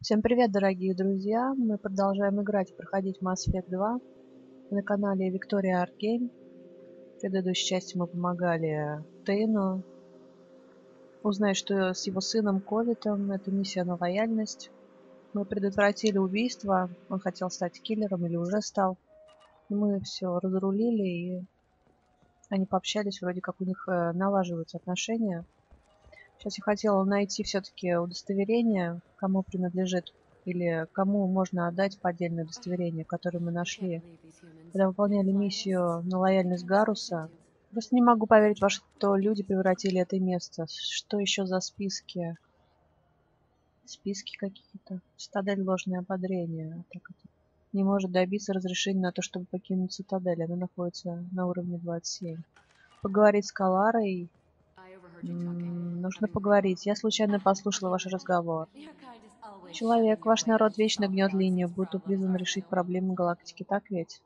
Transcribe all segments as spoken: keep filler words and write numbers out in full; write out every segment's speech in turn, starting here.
Всем привет, дорогие друзья! Мы продолжаем играть и проходить Mass Effect два на канале Victoria Art Game. В предыдущей части мы помогали Тейну узнать, что с его сыном Ковитом это миссия на лояльность. Мы предотвратили убийство, он хотел стать киллером или уже стал. Мы все разрулили, и они пообщались, вроде как у них э, налаживаются отношения. Сейчас я хотела найти все-таки удостоверение, кому принадлежит или кому можно отдать поддельное удостоверение, которое мы нашли, когда выполняли миссию на лояльность Гаруса. Просто не могу поверить, во что люди превратили это место. Что еще за списки? Списки какие-то. Цитадель, ложное ободрение. Так это. Не может добиться разрешения на то, чтобы покинуть цитадель. Она находится на уровне двадцать семь. Поговорить с Каларой. М, нужно поговорить. Я случайно послушала ваш разговор. Человек, ваш народ вечно гнет линию, будто призван решить проблемы галактики, так ведь?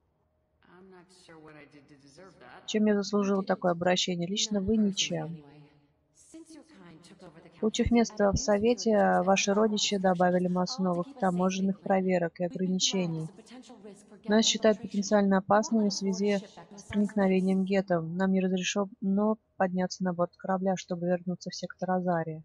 Чем я заслужил такое обращение? Лично вы ничем. Получив место в Совете, ваши родичи добавили массу новых таможенных проверок и ограничений. Нас считают потенциально опасными в связи с проникновением гетто. Нам не разрешено подняться на борт корабля, чтобы вернуться в сектор Азария.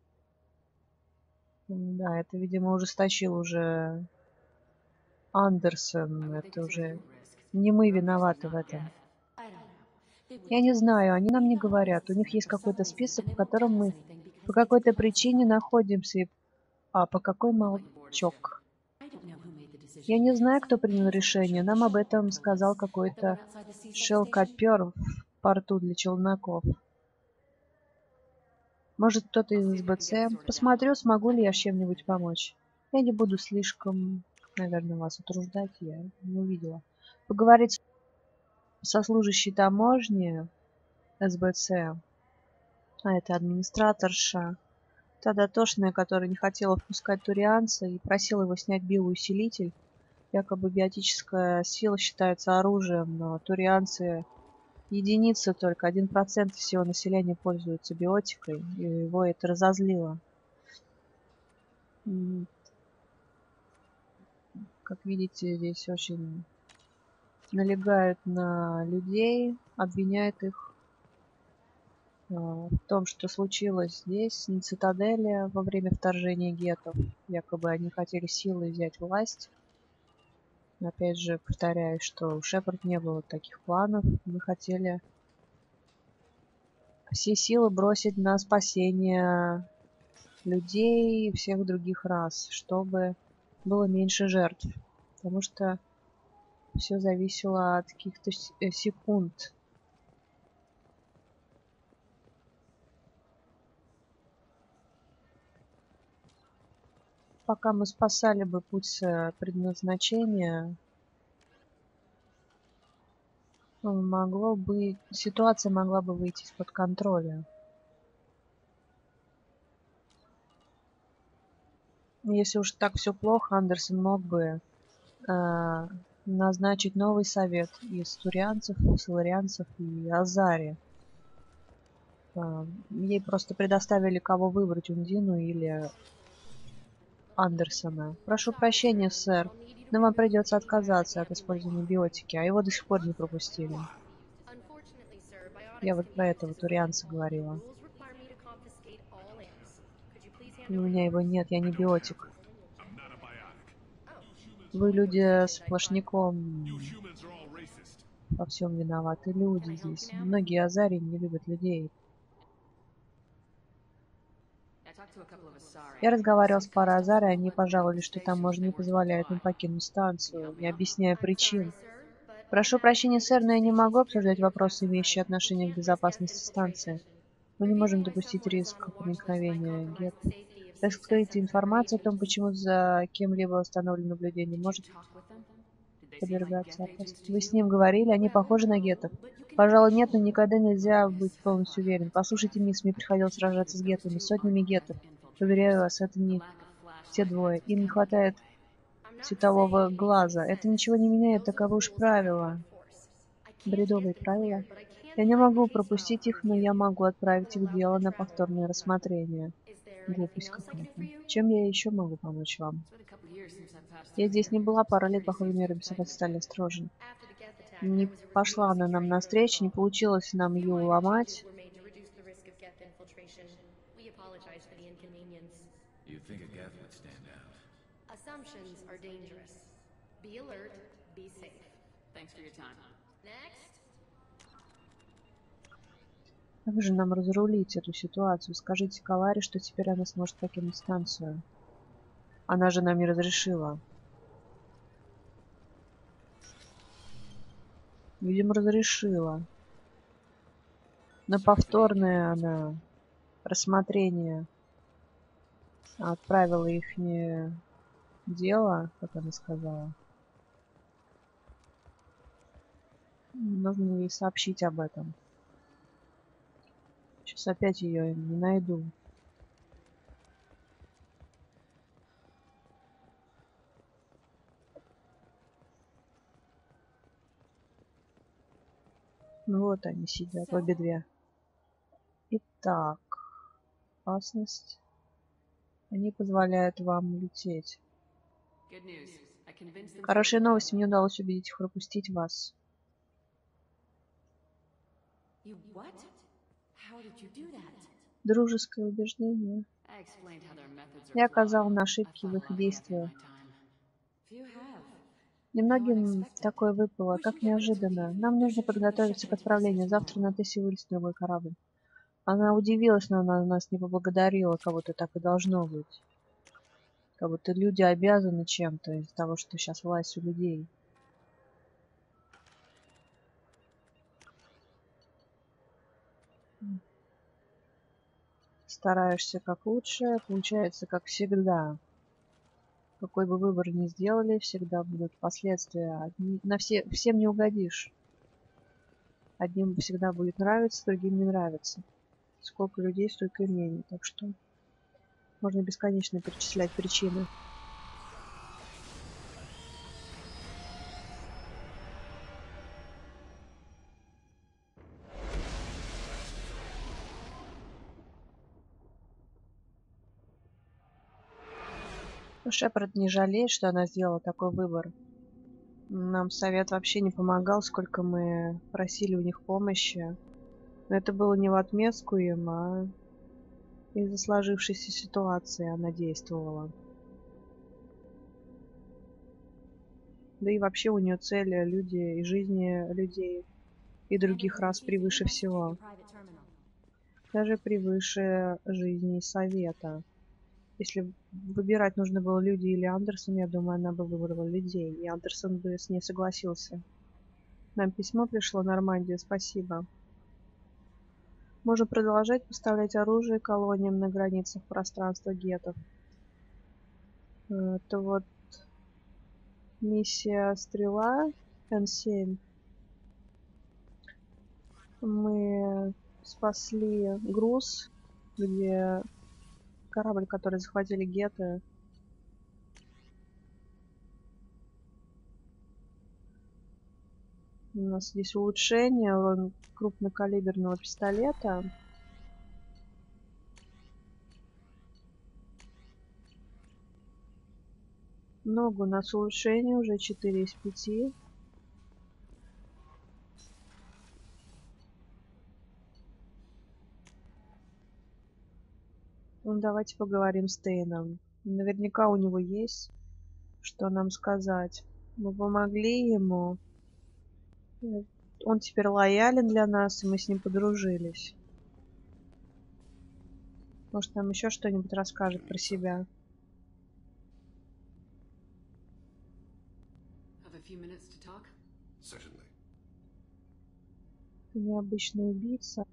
Да, это, видимо, ужесточил уже Андерсон. Это уже не мы виноваты в этом. Я не знаю, они нам не говорят. У них есть какой-то список, в котором мы по какой-то причине находимся. И... А по какой молчок? Я не знаю, кто принял решение. Нам об этом сказал какой-то шелкопер в порту для челноков. Может, кто-то из СБЦ? Посмотрю, смогу ли я чем-нибудь помочь. Я не буду слишком, наверное, вас утруждать. Я не увидела. Поговорить со служащей таможни СБЦ. А это администраторша. Та дотошная, которая не хотела впускать турианца и просила его снять биоусилитель. Якобы биотическая сила считается оружием, но турианцы единицы только, один процент всего населения пользуются биотикой, и его это разозлило. Как видите, здесь очень налегают на людей, обвиняют их в том, что случилось здесь, на цитадели, во время вторжения геттов. Якобы они хотели силой взять власть. Опять же, повторяю, что у Шепард не было таких планов. Мы хотели все силы бросить на спасение людей и всех других рас, чтобы было меньше жертв. Потому что все зависело от каких-то секунд. Пока мы спасали бы путь предназначения, могло бы, ситуация могла бы выйти из-под контроля. Если уж так все плохо, Андерсон мог бы э, назначить новый совет из турианцев, соларианцев и Азари. Э, ей просто предоставили, кого выбрать, Ундину или Андерсона. Прошу прощения, сэр, но вам придется отказаться от использования биотики, а его до сих пор не пропустили. Я вот про этого турианца говорила. У меня его нет, я не биотик. Вы люди сплошняком во всем виноваты. Люди здесь. Многие азари не любят людей. Я разговаривал с парой азари, они пожаловали, что таможня не позволяет им покинуть станцию, не объясняя причин. Прошу прощения, сэр, но я не могу обсуждать вопросы, имеющие отношение к безопасности станции. Мы не можем допустить риска проникновения гетто. Раскрытие информации о том, почему за кем-либо установлено наблюдение, может подвергаться опасности. Вы с ним говорили, они похожи на геттов? Пожалуй, нет, но никогда нельзя быть полностью уверен. Послушайте, мисс, мне приходилось сражаться с геттами, сотнями геттов. Уверяю вас, это не те двое. Им не хватает светового глаза. Это ничего не меняет, таковы уж правила. Бредовые правила. Я не могу пропустить их, но я могу отправить их дело на повторное рассмотрение. Глупость какая-то. Чем я еще могу помочь вам? Я здесь не была пару лет, похоже, меры безопасности стали строже. Не пошла она нам навстречу, не получилось нам ее уломать. Как же нам разрулить эту ситуацию? Скажите Каларе, что теперь она сможет покинуть станцию. Она же нам не разрешила. Видимо, разрешила. На повторное она рассмотрение отправила их дело, как она сказала. Нужно ей сообщить об этом. Сейчас опять ее не найду. Ну вот они сидят, обе две. Итак, опасность. Они позволяют вам улететь. Хорошие новости, мне удалось убедить их пропустить вас. Дружеское убеждение. Я оказал на ошибки в их действиях. Немногим такое выпало, как неожиданно. Нам нужно подготовиться к отправлению. Завтра на Тессе вылез другой корабль. Она удивилась, но она нас не поблагодарила, как будто так и должно быть. Как будто люди обязаны чем-то из-за того, что сейчас власть у людей. Стараешься как лучше, получается как всегда. Какой бы выбор ни сделали, всегда будут последствия. На все, всем не угодишь. Одним всегда будет нравиться, другим не нравится. Сколько людей, столько и мнений. Так что можно бесконечно перечислять причины. Но Шепард не жалеет, что она сделала такой выбор. Нам совет вообще не помогал, сколько мы просили у них помощи. Но это было не в отместку им, а из-за сложившейся ситуации она действовала. Да и вообще у нее цели люди и жизни людей и других рас превыше всего. Даже превыше жизни Совета. Если выбирать нужно было люди или Андерсон, я думаю, она бы выбрала людей. И Андерсон бы с ней согласился. Нам письмо пришло, Нормандия, спасибо. Можем продолжать поставлять оружие колониям на границах пространства гетов. Это вот миссия Стрела Н семь. Мы спасли груз, где корабль, который захватили геты. У нас здесь улучшение, урон крупнокалиберного пистолета. Много у нас улучшений, уже четыре из пяти. Ну, давайте поговорим с Тейном. Наверняка у него есть, что нам сказать. Мы помогли ему. Он теперь лоялен для нас, и мы с ним подружились. Может, нам еще что-нибудь расскажет про себя. Ты необычный убийца.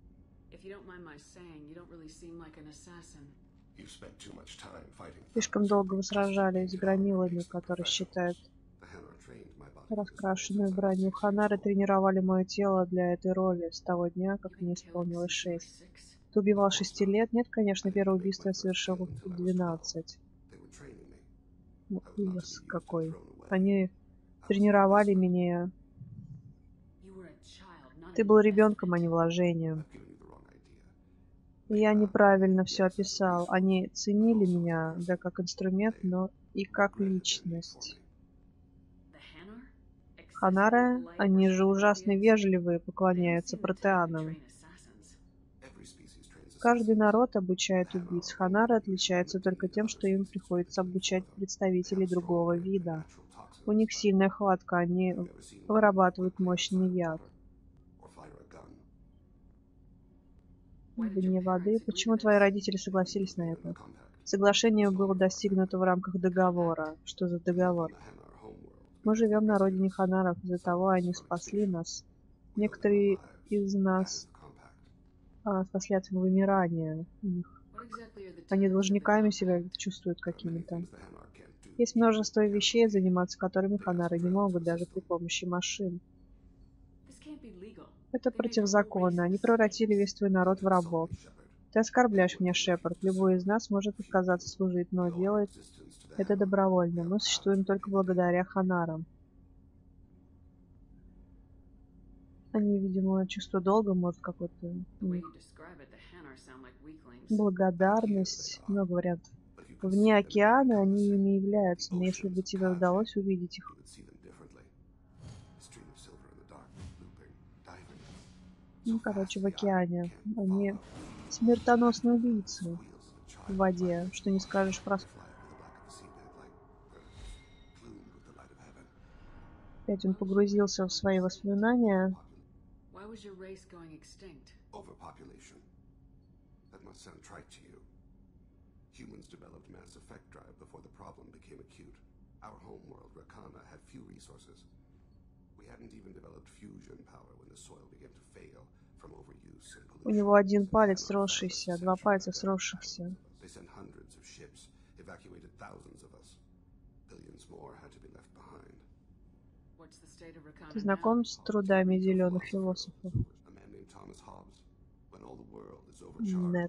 Слишком долго вы сражались с громилами, которые считают раскрашенную броню. Ханары тренировали мое тело для этой роли с того дня, как мне исполнилось шесть. Ты убивал шести лет? Нет, конечно, первое убийство я совершил в двенадцать. Ну, ужас какой. Они тренировали меня. Ты был ребенком, а не вложением. Я неправильно все описал. Они ценили меня, да как инструмент, но и как личность. Ханары, они же ужасно вежливые, поклоняются протеанам. Каждый народ обучает убийц. Ханары отличаются только тем, что им приходится обучать представителей другого вида. У них сильная хватка, они вырабатывают мощный яд. Вне воды. Почему твои родители согласились на это? Соглашение было достигнуто в рамках договора. Что за договор? Мы живем на родине ханаров, из-за того они спасли нас. Некоторые из нас а, спасли от вымирания. Они должниками себя чувствуют какими-то. Есть множество вещей, заниматься которыми ханары не могут, даже при помощи машин. Это противозаконно. Они превратили весь твой народ в рабов. Ты оскорбляешь меня, Шепард. Любой из нас может отказаться служить, но делает это добровольно. Мы существуем только благодаря ханарам. Они, видимо, чувство долга, может, какой-то благодарность, много вариантов. Вне океана они ими являются, но если бы тебе удалось увидеть их. Ну, короче, в океане. Они смертоносные убийцы в воде, что не скажешь про... Опять он погрузился в свои воспоминания. Humans developed mass effect drive before the problem became acute. Our homeworld, Rakana, had few resources. We hadn't even developed fusion power when the soil began to fail from overuse and pollution. У него один палец сросшийся, два пальца сросшихся. They sent hundreds of ships, evacuated thousands of us. Billions more had to be left behind. Ты знаком с трудами зеленых философов? Нет.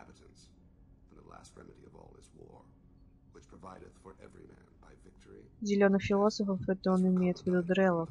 Зеленых философов, это он имеет в виду дрелов.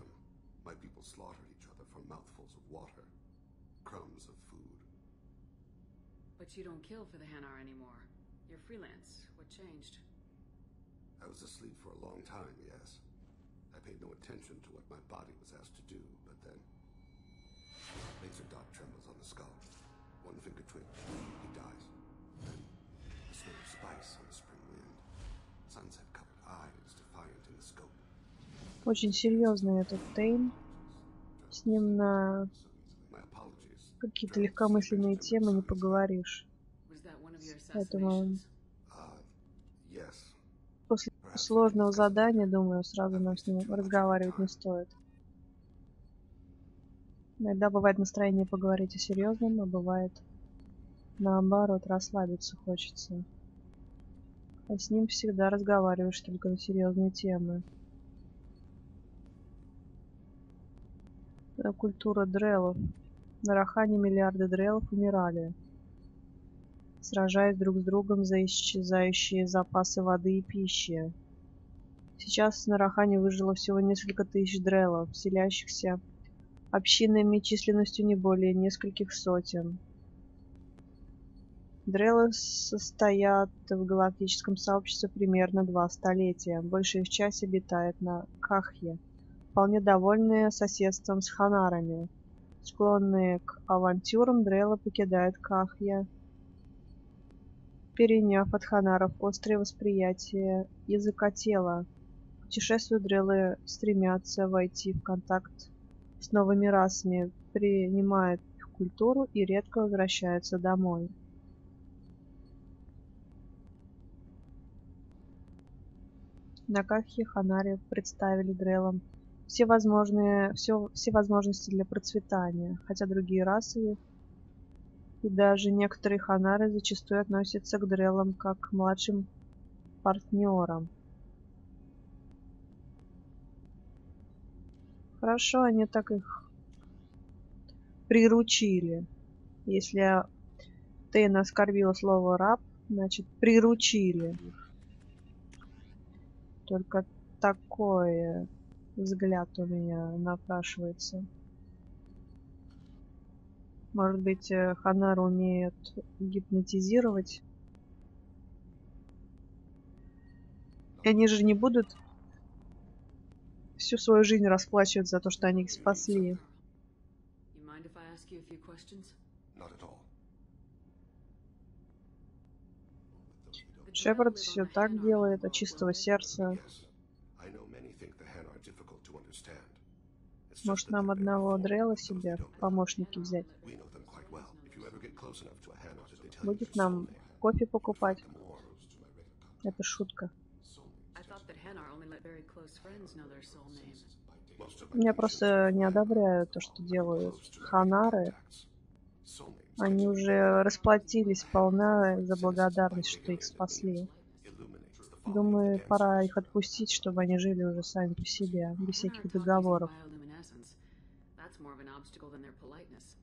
Очень серьезный этот Тейн. С ним на какие-то легкомысленные темы не поговоришь. Поэтому после сложного задания, думаю, сразу нам с ним разговаривать не стоит. Иногда бывает настроение поговорить о серьезном, а бывает наоборот, расслабиться хочется. А с ним всегда разговариваешь только на серьезные темы. Культура дрелов. На Рахане миллиарды дрелов умирали, сражаясь друг с другом за исчезающие запасы воды и пищи. Сейчас на Рахане выжило всего несколько тысяч дрелов, селящихся общинами численностью не более нескольких сотен. Дрелы состоят в галактическом сообществе примерно два столетия. Большая их часть обитает на Кахье, вполне довольные соседством с ханарами. Склонные к авантюрам, дрелы покидают Кахье, переняв от ханаров острое восприятие языка тела. Путешествуя, дрелы стремятся войти в контакт с новыми расами, принимают их культуру и редко возвращаются домой. На Кахье ханари представили дрелам все возможные, все, все возможности для процветания, хотя другие расы и даже некоторые ханары зачастую относятся к дрелам как к младшим партнерам. Хорошо, они так их приручили. Если Тейна оскорбила слово раб, значит приручили. Только такой взгляд у меня напрашивается. Может быть, э, Ханара умеет гипнотизировать. И они же не будут всю свою жизнь расплачиваться за то, что они их спасли. You mind if I ask you a few questions? Not at all. Шепард все так делает от чистого сердца. Yes. I know many think the Hanar difficult to understand. It's just Может, that нам they're very одного forward Дрелла with those себе they don't know. помощники взять? We know them quite well. If you ever get close enough to a Hanar that they tell you Будет their soul нам name, кофе you покупать? find them more to my regular contact. Это шутка. I thought that Hanar only let very close friends know their soul name. Most of my Я connections просто are не from одобряю то, что делают Ханары. Они уже расплатились сполна за благодарность, что их спасли. Думаю, пора их отпустить, чтобы они жили уже сами по себе, без всяких договоров. Bioluminescence. That's more of an obstacle than their politeness.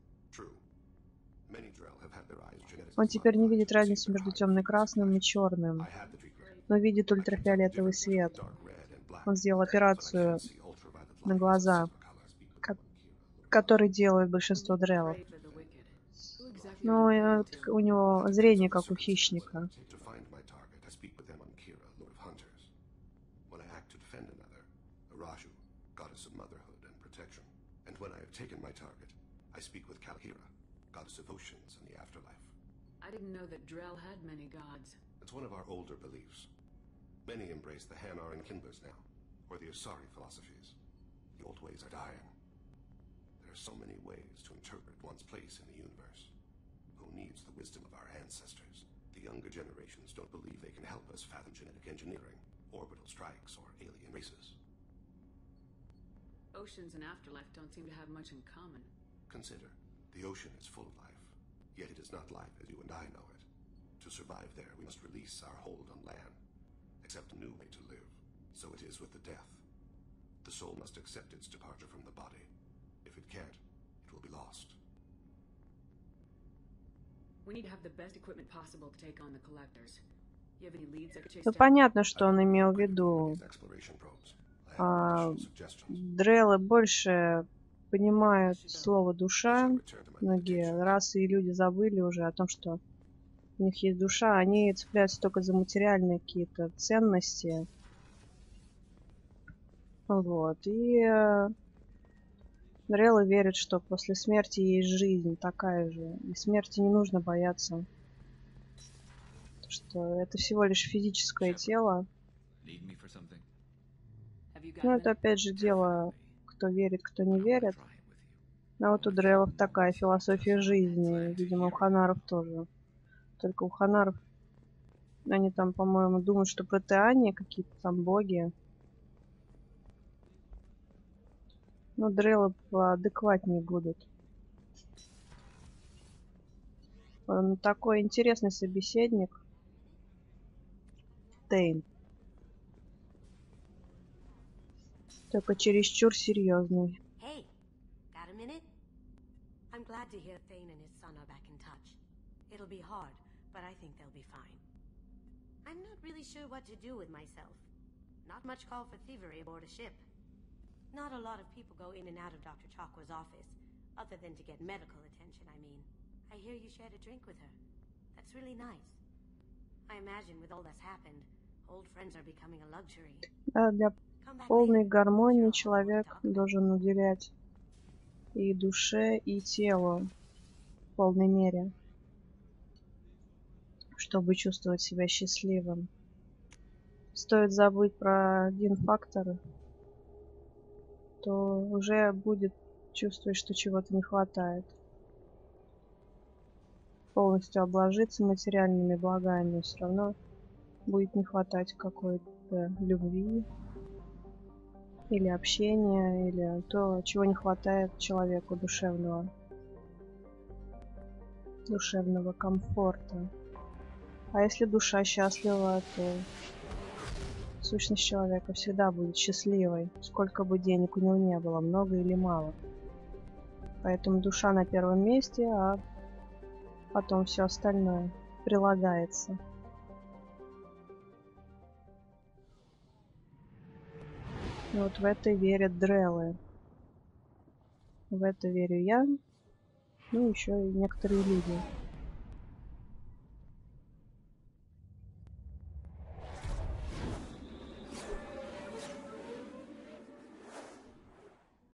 Он теперь не видит разницу между темно-красным и черным, но видит ультрафиолетовый свет. Он сделал операцию на глаза, ко- который делают большинство дрелов. Pray for the wicked. Who exactly Но are you э, вот у него зрение как у хищника. To find my target, I speak with them on Kira, Lord of Hunters. When I act to defend another, Araju, goddess of motherhood and protection. And when I have taken my target, I speak with Kalhira, goddess of oceans and the afterlife. I didn't know that Drell had many gods. It's one of our older beliefs. Many embrace the Hanar and Kindlers now, or the Asari philosophies. The old ways are dying. There are so many ways to interpret one's place in the universe. Who needs the wisdom of our ancestors? The younger generations don't believe they can help us fathom genetic engineering, orbital strikes, or alien races. Oceans and afterlife don't seem to have much in common. Consider, the ocean is full of life, yet it is not life as you and I know it. To survive there, we must release our hold on land, accept a new way to live. So it is with the death. The soul must accept its departure from the body. If it can't, it will be lost. We need to have the best equipment possible to take on the collectors. You have any leads I could chase Ну, down? понятно, что он имел в виду. Exploration probes. I have А, additional suggestions. Дреллы больше понимают слово душа. Shall return to my Многие meditation. расы и люди забыли уже о том, что у них есть душа. Они цепляются только за материальные какие-то ценности. Вот. И э, Дреллы верят, что после смерти есть жизнь такая же. И смерти не нужно бояться. Что это всего лишь физическое тело. Need me for something? Have you got Ну, a это minute? опять же дело, кто верит, кто не I wanna верит. try it with you. Но вот у Дреллов такая философия жизни. Видимо, у Ханаров тоже. Только у Ханаров они там, по-моему, думают, что протеане какие-то там боги. Но Дреллы поадекватнее будут. Он такой интересный собеседник. Тейн. Только чересчур серьезный. Hey, got a minute? I'm glad to hear Thane and his son are back in touch. It'll be hard, but I think they'll be fine. I'm not really sure what to do with myself. Not much call for thievery aboard a ship. Not a lot of people go in and out of Doctor Chakwa's office, other than to get medical attention, I mean. I hear you shared a drink with her. That's really nice. I imagine with all that's happened, old friends are becoming a luxury. Да, для Come back полной later. гармонии Sure, I'll человек talk about it. должен уделять и душе, и телу в полной мере, чтобы чувствовать себя счастливым. Стоит забыть про один фактор, то уже будет чувствовать, что чего-то не хватает. Полностью обложиться материальными благами, все равно будет не хватать какой-то любви или общения, или то, чего не хватает человеку душевного, душевного комфорта. А если душа счастлива, то сущность человека всегда будет счастливой, сколько бы денег у него не было, много или мало. Поэтому душа на первом месте, а потом все остальное прилагается. И вот в это верят Дреллы. В это верю я. Ну, еще и некоторые люди.